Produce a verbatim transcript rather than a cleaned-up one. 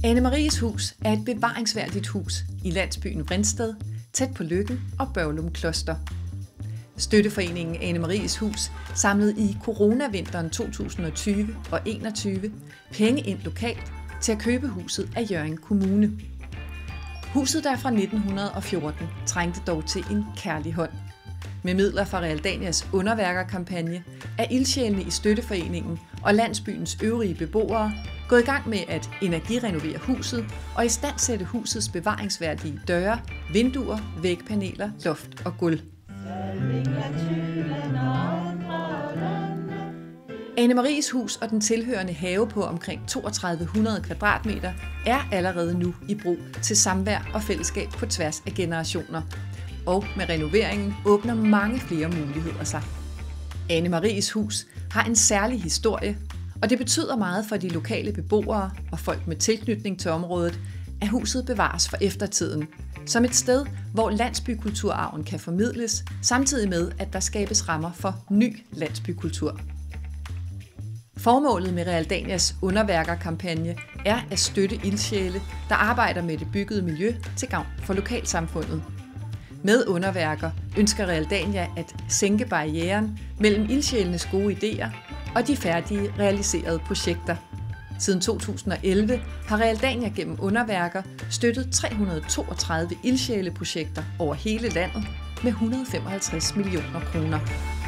Anne-Maries Hus er et bevaringsværdigt hus i landsbyen Vrinsted, tæt på Løkken og Børglum Kloster. Støtteforeningen Anne-Maries Hus samlede i coronavinteren to tusind og tyve og enogtyve penge ind lokalt til at købe huset af Hjørring Kommune. Huset, der fra nitten fjorten trængte dog til en kærlig hånd. Med midler fra Realdanias underværkerkampagne er ildsjælene i støtteforeningen og landsbyens øvrige beboere gået i gang med at energirenovere huset og istandsætte husets bevaringsværdige døre, vinduer, vægpaneler, loft og gulv. Anne-Maries Hus og den tilhørende have på omkring toogtredive hundrede kvadratmeter er allerede nu i brug til samvær og fællesskab på tværs af generationer. Og med renoveringen åbner mange flere muligheder sig. Anne-Maries Hus har en særlig historie, og det betyder meget for de lokale beboere og folk med tilknytning til området, at huset bevares for eftertiden, som et sted, hvor landsbykulturarven kan formidles, samtidig med, at der skabes rammer for ny landsbykultur. Formålet med Realdanias underværkerkampagne er at støtte ildsjæle, der arbejder med det byggede miljø til gavn for lokalsamfundet. Med underværker ønsker Realdania at sænke barrieren mellem ildsjælenes gode idéer og de færdige realiserede projekter. Siden to tusind og elleve har Realdania gennem underværker støttet tre hundrede og toogtredive ildsjæleprojekter over hele landet med et hundrede og femoghalvtreds millioner kroner.